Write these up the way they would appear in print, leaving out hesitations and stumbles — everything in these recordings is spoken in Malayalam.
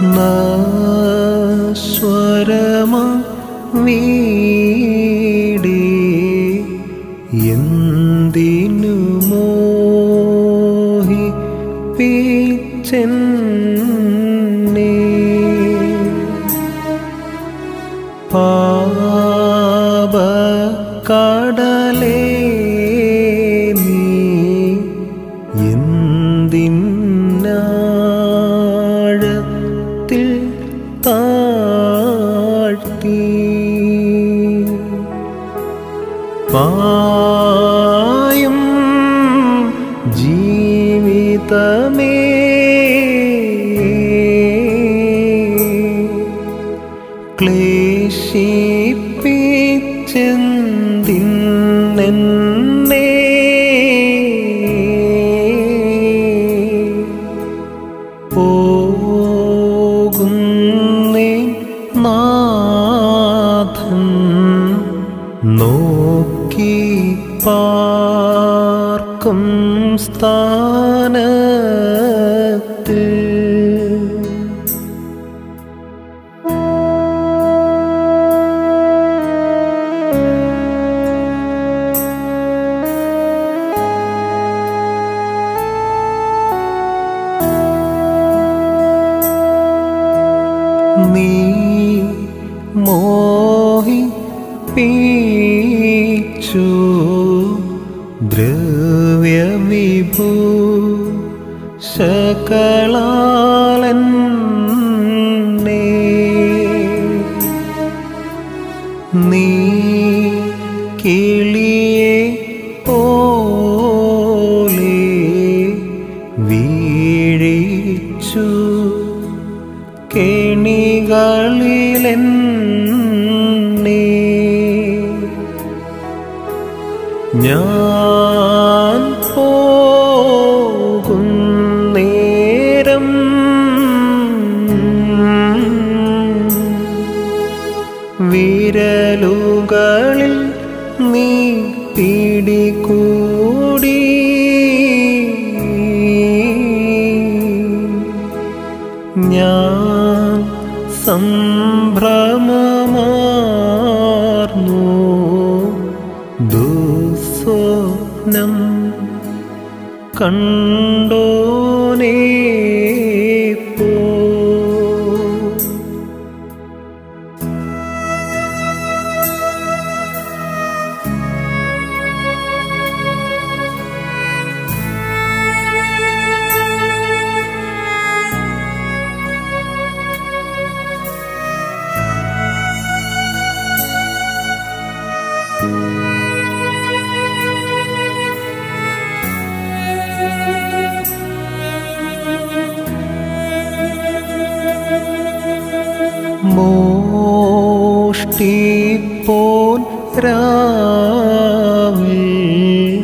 നശ്വരമാ വീടേ എന്തിനു മോഹിപ്പിച്ചെന്നെ പാപക്കടലേ നീ എന്തിന്നാഴത്തിൽ താഴ്ത്തി പായും ജീവിതമേ ക്ലേശിപ്പിച്ചെന്തിന്നെന്നെ പോകുന്നേ നാഥൻ നോക്കി പാർക്കും സ്ഥാനത്തിൽ നീ മോഹിപ്പിച്ചു ദ്രവ്യവിഭൂഷകളാലെന്നെ നീ കിളിയെ പോലെ വീഴിച്ചു കെണികളിലെന്നെ ഞാൻ പോകുന്നേരം വിരലുകളിൽ നീ പിടികൂടി ഞാൻ സംഭ്രമമാർന്നു ദുസ്വപ്നം കണ്ടോനേ പോ മോഷ്ടിപ്പോൻ രാവിൽ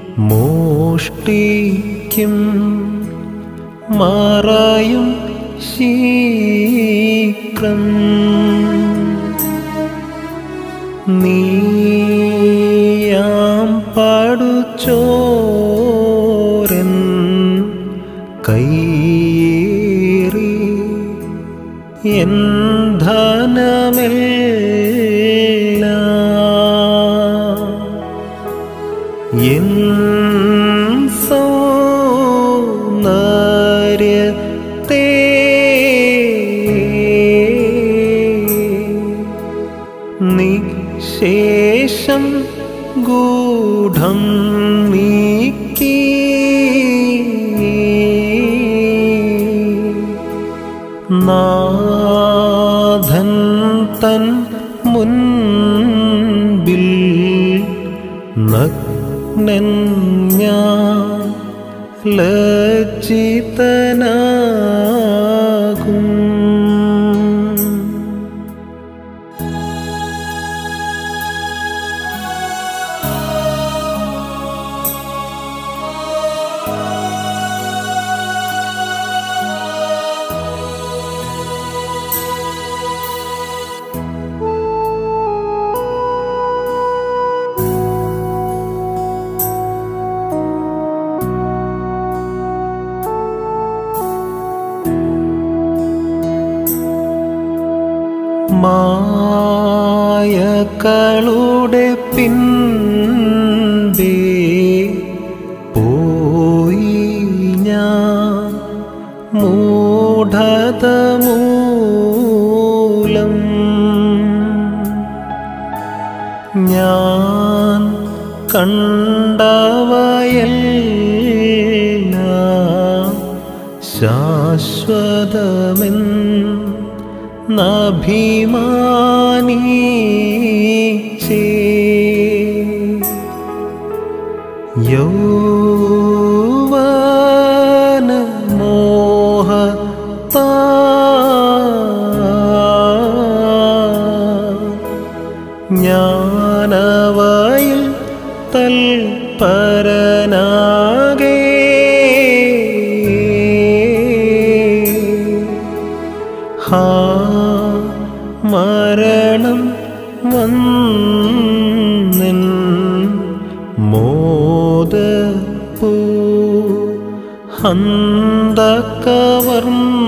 മോഷ്ടിക്കും മറയും ശീഘ്രം നീയാം പടുചോരൻ കയ്യേറി എൻ ധനമെല്ലാം എൻ സൗന്ദര്യത്തെ നിശേഷം ഗൂഢം നീക്കി നാഥൻ തൻ മുൻപിൽ നഗ്നൻ ഞാൻ ലജ്ജിതനാകും. മായകളുടെ പിൻപേ പോയി ഞാൻ മൂഢത മൂലം. ഞാൻ കണ്ടവയെല്ലാം ശാശ്വതമെന്നഭിമാനിച്ചേ ഞാനവയിൽ തൽപരനാകെ ഹാ മരണം വന്നെൻ മോദപ്പൂ ഹന്തകവർണ്ണ